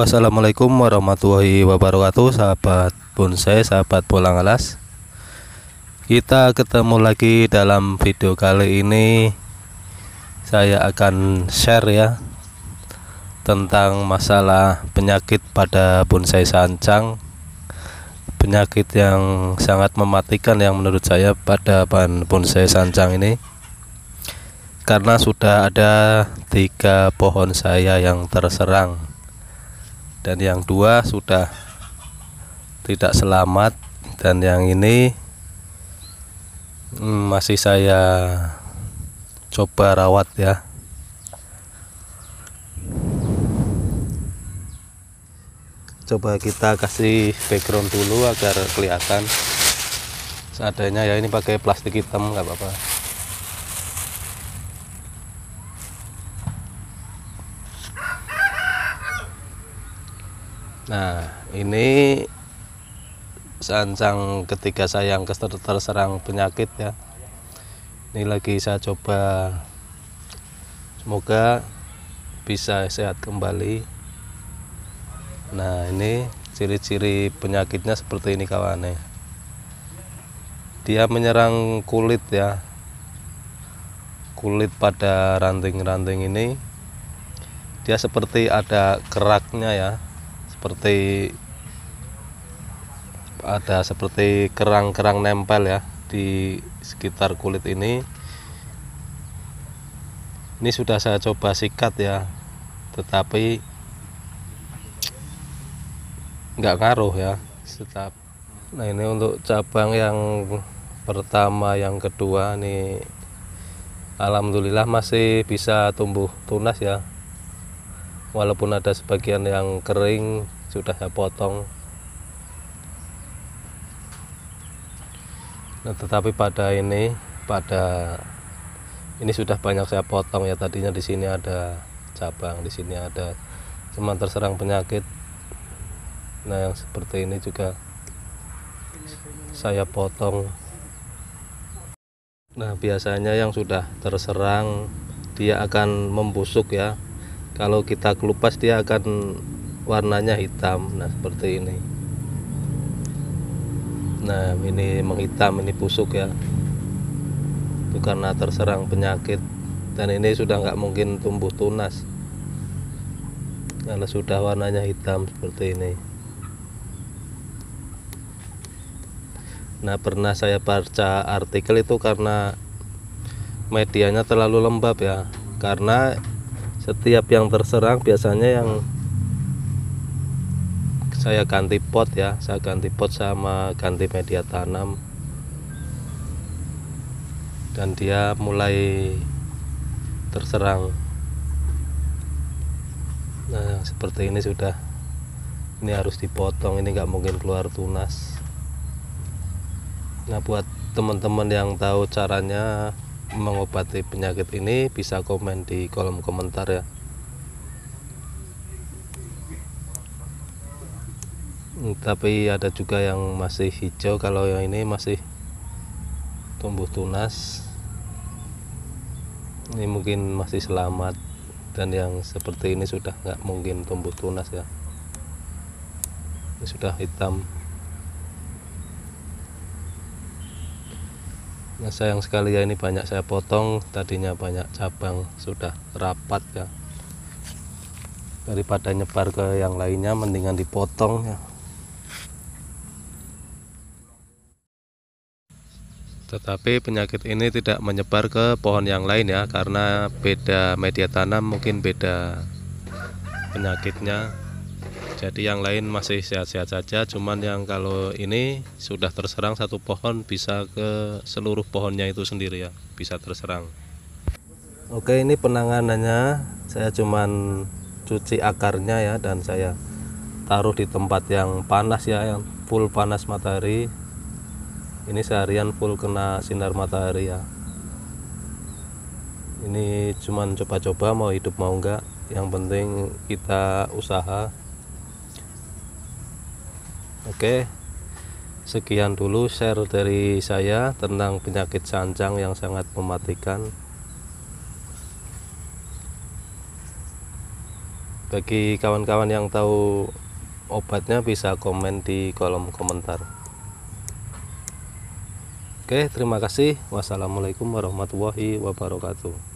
Assalamualaikum warahmatullahi wabarakatuh, sahabat bonsai, sahabat bolang alas. Kita ketemu lagi dalam video kali ini. Saya akan share ya tentang masalah penyakit pada bonsai sancang. Penyakit yang sangat mematikan yang menurut saya pada bonsai sancang ini, karena sudah ada 3 pohon saya yang terserang dan yang 2 sudah tidak selamat, dan yang ini masih saya coba rawat ya. Coba kita kasih background dulu agar kelihatan seadanya ya. Ini pakai plastik hitam, nggak apa-apa. Nah, ini sancang ketika saya yang terserang penyakit ya. Ini lagi saya coba, semoga bisa sehat kembali. Nah, ini ciri-ciri penyakitnya seperti ini kawannya. Dia menyerang kulit ya, kulit pada ranting-ranting ini. Dia seperti ada keraknya ya, seperti kerang-kerang nempel ya di sekitar kulit ini. Ini sudah saya coba sikat ya, tetapi nggak ngaruh ya. Nah, ini untuk cabang yang pertama, yang kedua nih, alhamdulillah masih bisa tumbuh tunas ya, walaupun ada sebagian yang kering sudah saya potong. Nah, tetapi pada ini sudah banyak saya potong ya. Tadinya di sini ada cabang, di sini ada, cuma terserang penyakit. Nah, yang seperti ini juga saya potong. Nah, biasanya yang sudah terserang dia akan membusuk ya. Kalau kita kelupas dia akan warnanya hitam. Nah, seperti ini. Nah, ini menghitam, ini busuk ya. Itu karena terserang penyakit. Dan ini sudah nggak mungkin tumbuh tunas kalau sudah warnanya hitam seperti ini. Nah, pernah saya baca artikel itu karena medianya terlalu lembab ya. Karena setiap yang terserang biasanya yang saya ganti pot ya, saya ganti pot sama ganti media tanam, dan dia mulai terserang. Nah, seperti ini sudah, ini harus dipotong, ini nggak mungkin keluar tunas. Nah, buat teman-teman yang tahu caranya mengobati penyakit ini bisa komen di kolom komentar ya. Tapi ada juga yang masih hijau, kalau yang ini masih tumbuh tunas, ini mungkin masih selamat, dan yang seperti ini sudah nggak mungkin tumbuh tunas ya, ini sudah hitam. Nah, sayang sekali ya, ini banyak saya potong, tadinya banyak cabang, sudah rapat ya. Daripada nyebar ke yang lainnya, mendingan dipotong ya. Tetapi penyakit ini tidak menyebar ke pohon yang lain ya, karena beda media tanam, mungkin beda penyakitnya. Jadi yang lain masih sehat-sehat saja, cuman yang kalau ini sudah terserang satu pohon, bisa ke seluruh pohonnya itu sendiri ya, bisa terserang. Oke, ini penanganannya saya cuman cuci akarnya ya, dan saya taruh di tempat yang panas ya, yang full panas matahari. Ini seharian full kena sinar matahari ya. Ini cuman coba-coba, mau hidup mau enggak, yang penting kita usaha. Oke, sekian dulu share dari saya tentang penyakit sancang yang sangat mematikan. Bagi kawan-kawan yang tahu obatnya bisa komen di kolom komentar. Oke, terima kasih. Wassalamualaikum warahmatullahi wabarakatuh.